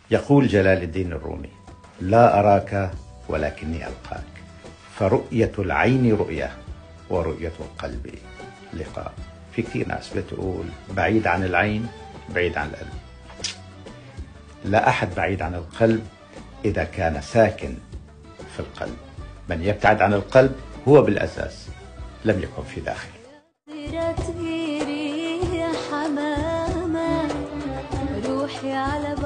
يقول جلال الدين الرومي: لا أراك ولكني ألقاك، فرؤية العين رؤية ورؤية القلب لقاء. في كثير ناس بتقول بعيد عن العين بعيد عن القلب. لا أحد بعيد عن القلب إذا كان ساكن في القلب. من يبتعد عن القلب هو بالأساس لم يكن في داخل. يا حمامة روحي على